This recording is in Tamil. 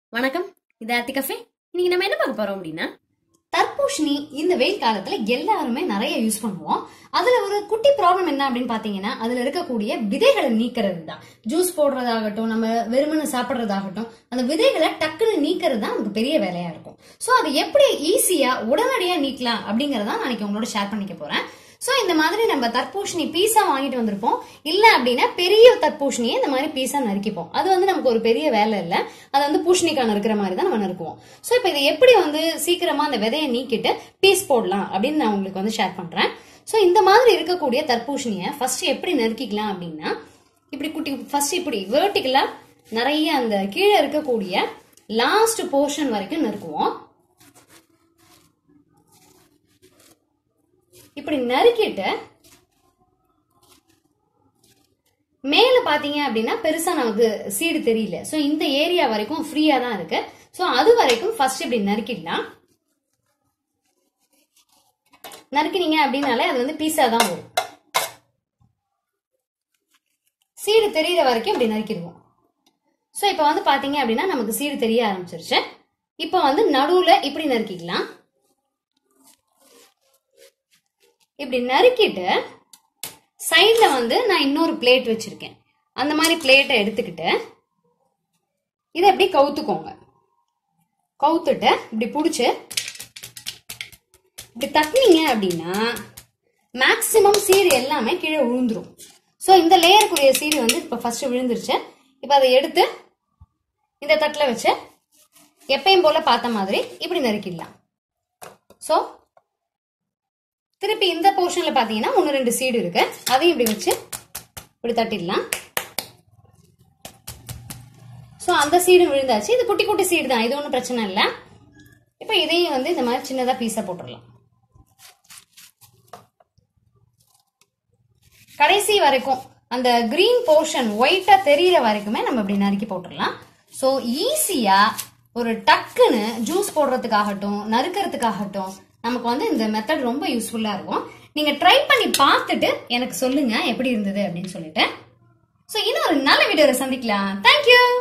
வணக்கம், இது ஆர்த்தி கஃபே. இன்னைக்கு நம்ம என்ன பார்க்க போறோம் அப்படின்னா, தர்பூசணி இந்த வெயில் காலத்துல எல்லாருமே நிறைய யூஸ் பண்ணுவோம். அதுல ஒரு குட்டி ப்ராப்ளம் என்ன அப்படின்னு பாத்தீங்கன்னா, அதுல இருக்கக்கூடிய விதைகளை நீக்கிறது தான். ஜூஸ் போடுறதாகட்டும், நம்ம வெறுமனை சாப்பிடுறதாகட்டும், அந்த விதைகளை டக்குன்னு நீக்கிறது தான் நமக்கு பெரிய வேலையா இருக்கும். சோ அது எப்படி ஈஸியா உடனடியா நீக்கலாம் அப்படிங்கறத நான் உங்களோட ஷேர் பண்ணிக்க போறேன். சோ இந்த மாதிரி நம்ம தர்பூசணி பீஸா வாங்கிட்டு வந்திருப்போம். இல்ல அப்படின்னா பெரிய தர்பூசணியை இந்த மாதிரி பீஸா நறுக்கிப்போம். அது நமக்கு ஒரு பெரிய வேலை இல்ல. அது பூசணிக்காய் நறுக்கிற மாதிரி தான் நம்ம நறுக்குவோம். சோ இப்ப இதை எப்படி சீக்கிரமா அந்த விதையை நீக்கிட்டு பீஸ் போடலாம் அப்படின்னு நான் உங்களுக்கு ஷேர் பண்றேன். சோ இந்த மாதிரி இருக்கக்கூடிய தர்பூசணியை ஃபர்ஸ்ட் எப்படி நறுக்கிக்கலாம் அப்படின்னா, இப்படி குட்டி ஃபர்ஸ்ட் இப்படி வெர்டிகலா நிறைய அந்த கீழே இருக்கக்கூடிய லாஸ்ட் போர்ஷன் வரைக்கும் நறுக்குவோம். இப்படி நறுக்கிட்டு மேல பாத்தீங்க அப்படின்னா பெருசா நமக்கு சீடு தெரியல. சோ இந்த ஏரியா வரைக்கும் ஃப்ரீயா தான் இருக்கு. சோ அது வரைக்கும் ஃபர்ஸ்ட் இப்படி நறுக்கிடலாம். நறுக்கினீங்க அப்படின்னாலே அது பீஸா தான் வரும். சீடு தெரியற வரைக்கும் இப்படி நறுக்கிடுவோம். சோ இப்ப பாத்தீங்க அப்படின்னா நமக்கு சீடு தெரிய ஆரம்பிச்சிருச்சு. இப்ப நடுவுல இப்படி நறுக்கிக்கலாம். இப்படி நறுக்கிட்டு சைட்ல நான் இன்னொரு பிளேட் வச்சிருக்கேன். அந்த மாதிரி பிளேட்டை எடுத்துக்கிட்டு இதை எப்படி கவுத்துக்கோங்க. கவுத்துட்டு இப்படி புடிச்சு இப்படி தட்டினீங்க அப்படின்னா மேக்சிமம் சீடு எல்லாமே கீழே விழுந்துரும். சோ இந்த லேயருக்குரிய சீடு இப்ப ஃபர்ஸ்ட் விழுந்துருச்சு. இப்ப அதை எடுத்து இந்த தட்டுல வச்சு எப்பயும் போல பார்த்த மாதிரி இப்படி நறுக்கிடலாம். சோ திருப்பி இந்த போர்ஷன்ல பாத்தீங்கன்னா 1-2 சீடு இருக்கு. அதையும் இப்படி வச்சு இப்படி தட்டிடலாம். சோ அந்த சீடு விழுந்தாச்சு. இது குட்டி குட்டி சீடு தான், இது ஒன்றும் பிரச்சனை இல்லை. இப்ப இதையும் இந்த மாதிரி சின்னதா பீஸா போட்டுடலாம். கடைசி வரைக்கும் அந்த கிரீன் போர்ஷன் ஒயிட்டா தெரியற வரைக்குமே நம்ம இப்படி நறுக்கி போட்டுடலாம். சோ ஈஸியா ஒரு டக்குன்னு ஜூஸ் போடுறதுக்காகட்டும், நறுக்கிறதுக்காகட்டும் நமக்கு இந்த மெத்தட் ரொம்ப யூஸ்ஃபுல்லா இருக்கும். நீங்க ட்ரை பண்ணி பார்த்துட்டு எனக்கு சொல்லுங்க எப்படி இருந்தது அப்படின்னு சொல்லிட்டு. சோ இன்னும் ஒரு நல்ல வீடியோல சந்திக்கலாம். தேங்க்யூ.